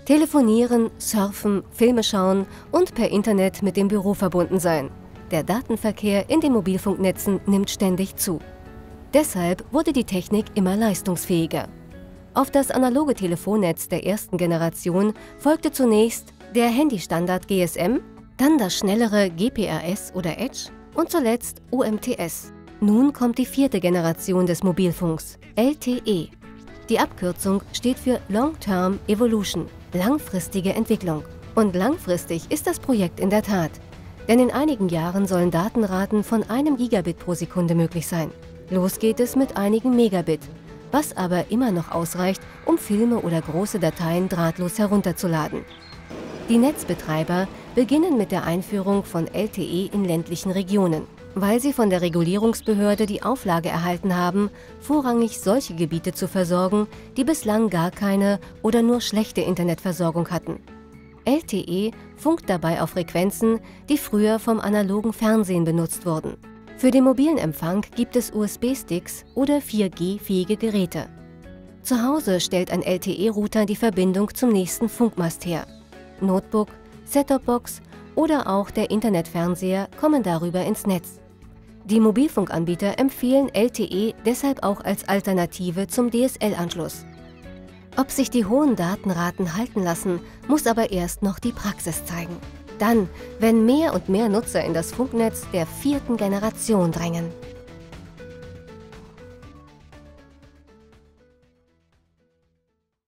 Telefonieren, surfen, Filme schauen und per Internet mit dem Büro verbunden sein. Der Datenverkehr in den Mobilfunknetzen nimmt ständig zu. Deshalb wurde die Technik immer leistungsfähiger. Auf das analoge Telefonnetz der ersten Generation folgte zunächst der Handystandard GSM, dann das schnellere GPRS oder Edge und zuletzt UMTS. Nun kommt die vierte Generation des Mobilfunks, LTE. Die Abkürzung steht für Long-Term Evolution, langfristige Entwicklung. Und langfristig ist das Projekt in der Tat. Denn in einigen Jahren sollen Datenraten von 1 Gigabit pro Sekunde möglich sein. Los geht es mit einigen Megabit, was aber immer noch ausreicht, um Filme oder große Dateien drahtlos herunterzuladen. Die Netzbetreiber beginnen mit der Einführung von LTE in ländlichen Regionen, weil sie von der Regulierungsbehörde die Auflage erhalten haben, vorrangig solche Gebiete zu versorgen, die bislang gar keine oder nur schlechte Internetversorgung hatten. LTE funkt dabei auf Frequenzen, die früher vom analogen Fernsehen benutzt wurden. Für den mobilen Empfang gibt es USB-Sticks oder 4G-fähige Geräte. Zu Hause stellt ein LTE-Router die Verbindung zum nächsten Funkmast her. Notebook, Set-Top-Box oder auch der Internetfernseher kommen darüber ins Netz. Die Mobilfunkanbieter empfehlen LTE deshalb auch als Alternative zum DSL-Anschluss. Ob sich die hohen Datenraten halten lassen, muss aber erst noch die Praxis zeigen. Dann, wenn mehr und mehr Nutzer in das Funknetz der vierten Generation drängen.